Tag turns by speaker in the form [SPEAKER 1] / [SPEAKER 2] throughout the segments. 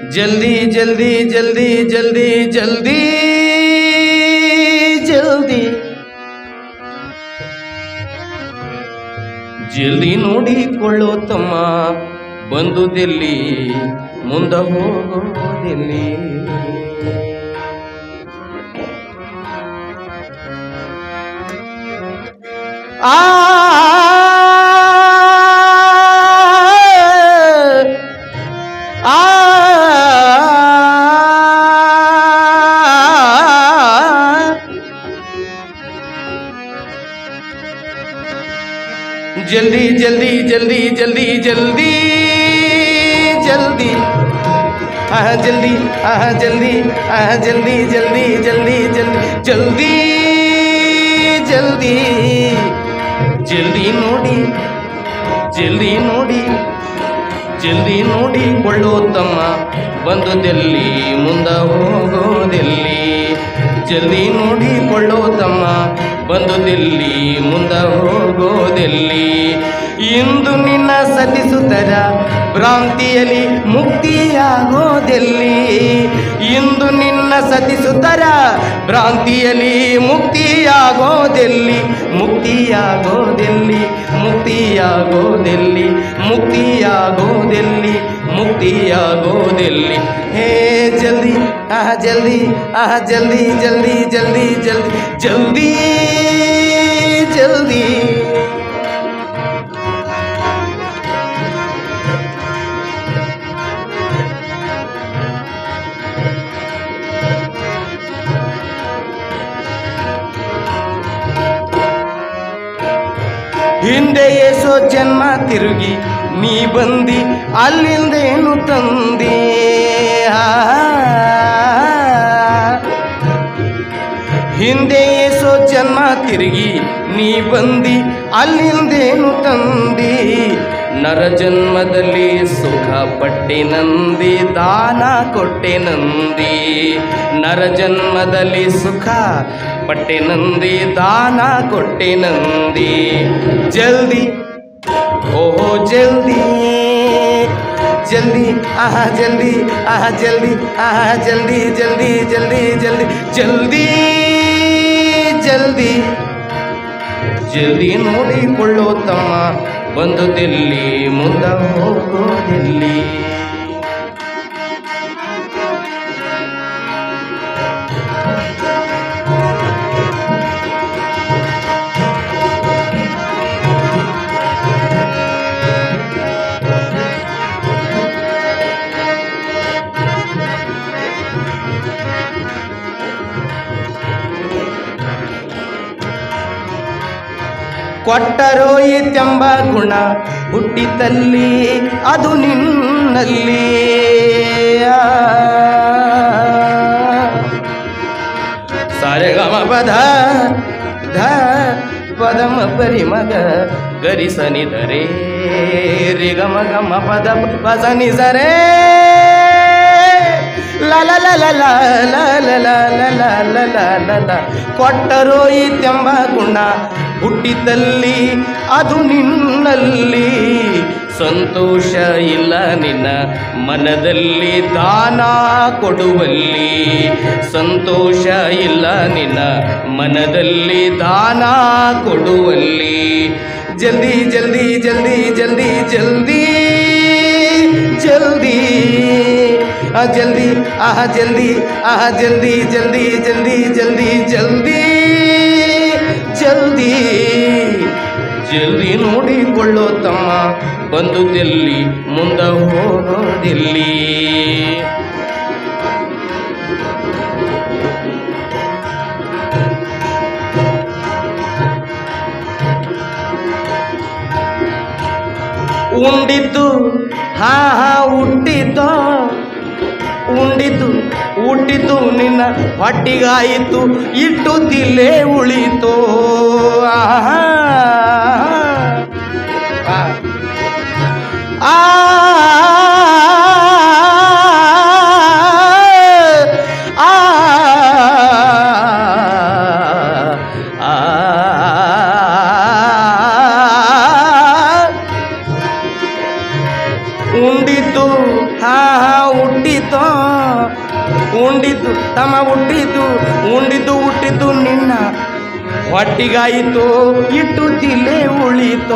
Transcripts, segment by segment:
[SPEAKER 1] जल्दी जल्दी जल्दी जल्दी जल्दी जल्दी जल्दी ನೋಡಿಕೊಳ್ಳೋ ತಮ್ಮ ಬಂದುದೆಲ್ಲಿ ಮುಂದೆ ಹೋಗೋದೆಲ್ಲಿ ಆ जल्दी जल्दी जल्दी जल्दी जल्दी जल्दी जल्दी जल्दी जल्दी जल्दी जल्दी जल्दी जल्दी जल्दी ನೋಡಿ जल्दी ನೋಡಿ जल्दी ನೋಡಿಕೊಳ್ಳೋ ತಮ್ಮ ಬಂದುದೆಲ್ಲಿ ಮುಂದೆ ಹೋಗೋದೆಲ್ಲಿ ಜಲ್ದಿ ನೋಡಿಕೊಳ್ಳೋ ತಮ್ಮ ಬಂದುದೆಲ್ಲಿ ಮುಂದೆ ಹೋಗೋದೆಲ್ಲಿ ಇಂದು ನಿನ್ನ ಸತಿಸುತ್ತರ ಭ್ರಾಂತಿಯಲ್ಲಿ ಮುಕ್ತಿಯಾಗೋದೆಲ್ಲಿ ಇಂದು ನಿನ್ನ ಸತಿಸುತ್ತರ ಭ್ರಾಂತಿಯಲ್ಲಿ ಮುಕ್ತಿಯಾಗೋದೆಲ್ಲಿ ಮುಕ್ತಿಯಾಗೋದೆಲ್ಲಿ ಮುಕ್ತಿಯಾಗೋದೆಲ್ಲಿ ಮುಕ್ತಿಯಾಗೋದೆಲ್ಲಿ ಮುಕ್ತಿಯಾಗೋದೆಲ್ಲಿ ಹೇ ಜಲ್ದಿ ಜಲ್ದಿ ಜಲ್ದಿ ಜಲ್ದಿ ಜಲ್ದಿ ಜಲ್ದಿ ಜಲ್ದಿ ಜಲ್ದಿ ಹಿಂದೆ ಎಸೋ ಜನ್ಮ ತಿರುಗಿ ನೀ ಬಂದಿ ಅಲ್ಲಿಂದೇನು ತಂದಿ ಹಿಂದೆ ಎಸೋ ಜನ್ಮ ತಿರುಗಿ ನೀ ಬಂದಿ ಅಲ್ಲಿಂದೇನು ತಂದಿ ನರ ಜನ್ಮದಲ್ಲಿ ಸುಖ ಪಟ್ಟೆ ನಂದಿ ದಾನ ಕೊಟ್ಟೆ ನಂದಿ ನರ ಜನ್ಮದಲ್ಲಿ ಸುಖ ಪಟ್ಟೆ ನಂದಿ ದಾನ ಕೊಟ್ಟೆ ನಂದಿ ಜಲ್ದಿ ಓಹೋ ಜಲ್ದಿ ಜಲ್ದಿ ಜಲ್ದಿ ಜಲ್ದಿ ಜಲ್ದಿ ಜಲ್ದಿ ಜಲ್ದಿ ಜಲ್ದಿ ಜಲ್ದಿ ಜಲ್ದಿ ಜಲ್ದಿ ನೋಡಿಕೊಳ್ಳೋ ತಮ್ಮ ಬಂದುದೆಲ್ಲಿ ಮುಂದೆ ಹೋಗೋದೆಲ್ಲಿ ಕೊಟ್ಟರೋ ಎಂಬ ಗುಣ ಹುಟ್ಟಿತಲ್ಲಿ ಅದು ನಿನ್ನಲ್ಲಿ ಸಾರೆಗಮ ಪದ ಧ ಪದಮ ಪರಿ ಮಗ ಗರಿಸನಿದರೆ ರಿಗಮ ಗಮ ಪದ ಪಸನಿ ಸರೇ ಕೊಟ್ಟರೋ ಎಂಬ ಗುಣ ಹುಟ್ಟಿದಲ್ಲಿ ಅದು ನಿನ್ನಲ್ಲಿ ಸಂತೋಷ ಇಲ್ಲ ನಿನ್ನ ಮನದಲ್ಲಿ ದಾನ ಕೊಡುವಲ್ಲಿ ಸಂತೋಷ ಇಲ್ಲ ನಿನ್ನ ಮನದಲ್ಲಿ ದಾನ ಕೊಡುವಲ್ಲಿ ಜಲ್ದಿ ಜಲ್ದಿ ಜಲ್ದಿ ಜಲ್ದಿ ಜಲ್ದಿ ಜಲ್ದಿ ಜಲ್ದಿ ಜಲ್ದಿ ಜಲ್ದಿ ಜಲ್ದಿ ಜಲ್ದಿ ಜಲ್ದಿ ಜಲ್ದಿ ಜಲ್ದಿ ಜಲ್ದಿ ನೋಡಿಕೊಳ್ಳೋ ತಮ್ಮ ಬಂದುದೆಲ್ಲಿ ಮುಂದೆ ಹೋಗೋದೆಲ್ಲಿ ಉಂಡಿದ್ದು ಹುಟ್ಟಿದ್ದೋ ಉಂಡಿದ್ದು ಹುಟ್ಟಿದ್ದು ನಿನ್ನ ಹೊಟ್ಟಿಗಾಯಿತು ಇಟ್ಟು ತಿಲ್ಲೇ ಉಳಿತೋ ಉಂಡಿದ್ದು ಹಾ ಹುಟ್ಟಿತೋ ಉಂಡಿದ್ದು ತಮ್ಮ ಹುಟ್ಟಿದ್ದು ಉಂಡಿದ್ದು ಹುಟ್ಟಿದ್ದು ನಿನ್ನ ಹೊಟ್ಟಿಗಾಯಿತೋ ಇಟ್ಟು ತಿಲೆ ಉಳಿತೋ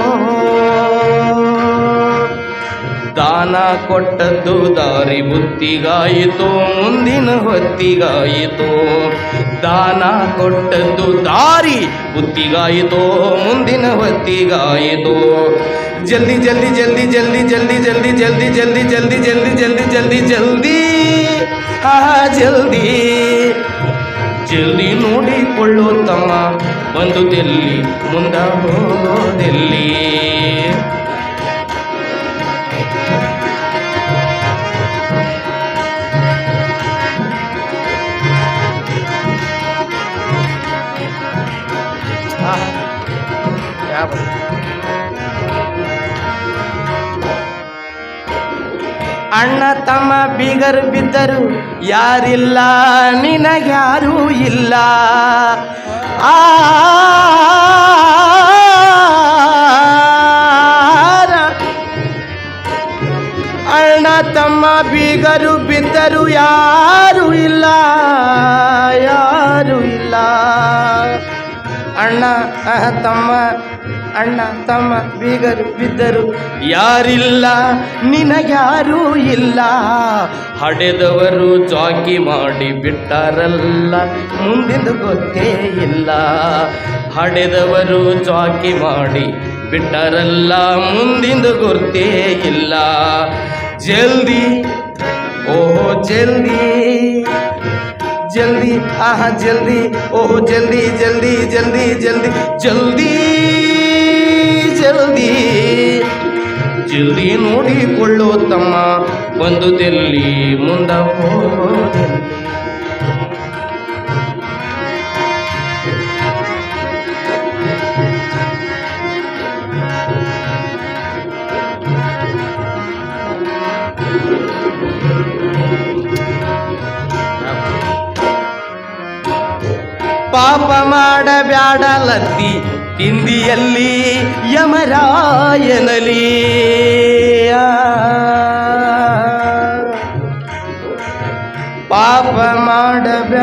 [SPEAKER 1] ದಾನ ಕೊಟ್ಟದ್ದು ದಾರಿ ಬುತ್ತಿಗಾಯಿತೋ ಮುಂದಿನ ಹೊತ್ತಿಗಾಯಿತೋ ದಾನ ಕೊಟ್ಟದ್ದು ದಾರಿ ಬುತ್ತಿಗಾಯಿತೋ ಮುಂದಿನ ಹೊತ್ತಿಗಾಯಿತೋ ಜಲ್ದಿ ಜಲ್ದಿ ಜಲ್ದಿ ಜಲ್ದಿ ಜಲ್ದಿ ಜಲ್ದಿ ಜಲ್ದಿ ಜಲ್ದಿ ಜಲ್ದಿ ಜಲ್ದಿ ಜಲ್ದಿ ಜಲ್ದಿ ಜಲ್ದಿ ಜಲ್ದಿ ಜಲ್ದಿ ನೋಡಿಕೊಳ್ಳೋ ತಮ್ಮ ಬಂದುದೆಲ್ಲಿ ಮುಂದ ಹೋಗೋದೆಲ್ಲಿ ಅಣ್ಣ ತಮ್ಮ ಬೀಗರು ಬಿದ್ದರು ಯಾರಿಲ್ಲ ನಿನಗ್ಯಾರೂ ಇಲ್ಲ ಅಣ್ಣ ತಮ್ಮ ಬೀಗರು ಬಿದ್ದರು ಯಾರು ಇಲ್ಲ ಯಾರು ಇಲ್ಲ ಅಣ್ಣ ತಮ್ಮ ಬೀಗರು ಬಿದ್ದರು ಯಾರಿಲ್ಲ ನಿನಗ್ಯಾರೂ ಇಲ್ಲ ಹಡೆದವರು ಜಾಕಿ ಮಾಡಿ ಬಿಟ್ಟಾರಲ್ಲ ಮುಂದಿನ ಗೊತ್ತೇ ಇಲ್ಲ ಹಡೆದವರು ಜಾಕಿ ಮಾಡಿ ಬಿಟ್ಟಾರಲ್ಲ ಮುಂದಿನ ಗೊತ್ತೇ ಇಲ್ಲ ಜಲ್ದಿ ಓಹೋ ಜಲ್ದಿ ಜಲ್ದಿ ಜಲ್ದಿ ಓಹೋ ಜಲ್ದಿ ಜಲ್ದಿ ಜಲ್ದಿ ಜಲ್ದಿ ಜಲ್ದಿ ಜಲ್ದಿ ಜಲ್ದಿ ನೋಡಿಕೊಳ್ಳೋ ತಮ್ಮ ಬಂದುದೆಲ್ಲಿ ಮುಂದ ಹೋಗೋದೆಲ್ಲಿ ಪಾಪ ಮಾಡಬ್ಯಾಡಲತ್ತಿ ತಿಂದಿಯಲ್ಲಿ ಯಮರಾಯನಲಿ ಪಾಪ ಮಾಡಬ್ಯಾಡ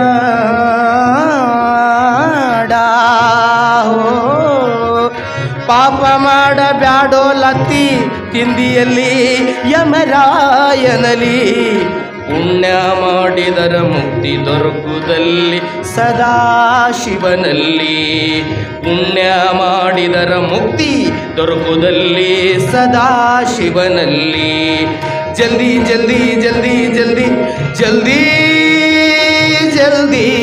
[SPEAKER 1] ಪಾಪ ಮಾಡಬ್ಯಾಡೋ ಲತ್ತಿ ತಿಂದಿಯಲ್ಲಿ ಯಮರಾಯನಲಿ ಪುಣ್ಯ ಮಾಡಿದರ ಮುಕ್ತಿ ದೊರಕುದಲ್ಲಿ ಸದಾ ಶಿವನಲ್ಲಿ ಪುಣ್ಯ ಮಾಡಿದರ ಮುಕ್ತಿ ದೊರಕುದಲ್ಲಿ ಸದಾ ಶಿವನಲ್ಲಿ ಜಲ್ದಿ ಜಲ್ದಿ ಜಲ್ದಿ ಜಲ್ದಿ ಜಲ್ದಿ ಜಲ್ದಿ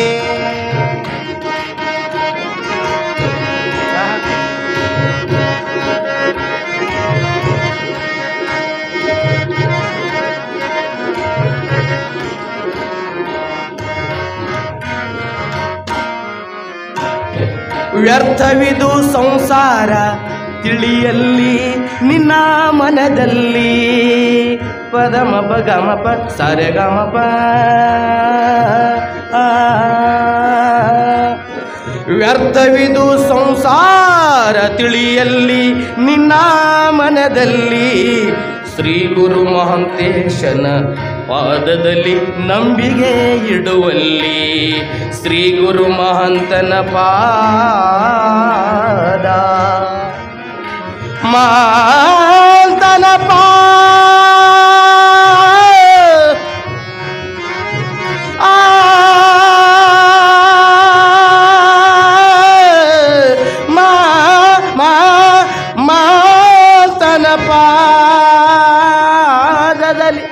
[SPEAKER 1] ವ್ಯರ್ಥವಿದು ಸಂಸಾರ ತಿಳಿಯಲ್ಲಿ ನಿನ್ನ ಮನದಲ್ಲಿ ಪದಮಪ ಗಮಪ ಸರೆಗಮಪ ವ್ಯರ್ಥವಿದು ಸಂಸಾರ ತಿಳಿಯಲ್ಲಿ ನಿನ್ನ ಮನದಲ್ಲಿ ಶ್ರೀ ಗುರು ಮಹಾಂತೇಶನ ಪಾದದಲ್ಲಿ ನಂಬಿಕೆ ಇಡುವಲ್ಲಿ ಶ್ರೀ ಗುರು ಮಹಂತನ ಪಾದ ಮಹಂತನ ಮಹಂತನ ಪಾದದಲ್ಲಿ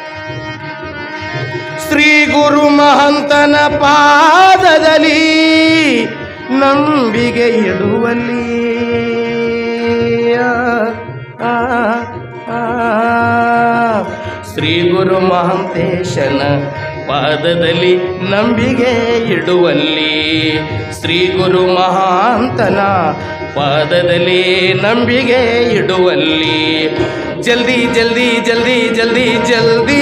[SPEAKER 1] ಶ್ರೀ ಗುರು ಮಹಂತನ ಪಾದದಲ್ಲಿ ನಂಬಿಕೆ ಇಡುವಲ್ಲಿ ಶ್ರೀ ಗುರು ಮಹಾಂತೇಶನ ಪಾದದಲ್ಲಿ ನಂಬಿಕೆ ಇಡುವಲ್ಲಿ ಶ್ರೀ ಗುರು ಮಹಾಂತನ ಪಾದದಲ್ಲಿ ನಂಬಿಕೆ ಇಡುವಲ್ಲಿ ಜಲ್ದಿ ಜಲ್ದಿ ಜಲ್ದಿ ಜಲ್ದಿ ಜಲ್ದಿ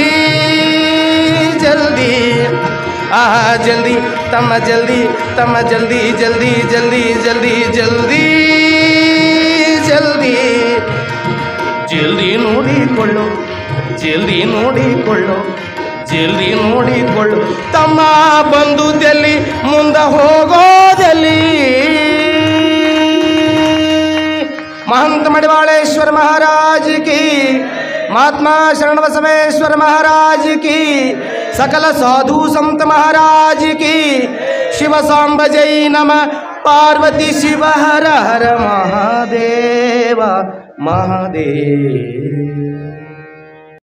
[SPEAKER 1] ಜಲ್ದಿ ಜಲ್ದಿ ತಮ್ಮ ಜಲ್ದಿ ಜಲ್ದಿ ಜಲ್ದಿ ಜಲ್ದಿ ಜಲ್ದಿ ಜಲ್ದಿ ಜಲ್ದಿ ಜಲ್ದಿ ನೋಡಿಕೊಳ್ಳು ಜಲ್ದಿ ನೋಡಿಕೊಳ್ಳು, ಜಲ್ದಿ ನೋಡಿಕೊಳ್ಳು ತಮ್ಮ, ಬಂದುದೆಲ್ಲಿ ಮುಂದೆ ಹೋಗೋದೆಲ್ಲಿ. महंत मडिवालेश्वर महाराज की, महात्मा शरण बसवेश्वर महाराज की, सकल साधु संत महाराज की, शिव सांब जय नमः, पार्वती शिव हर हर महादेव महादेव।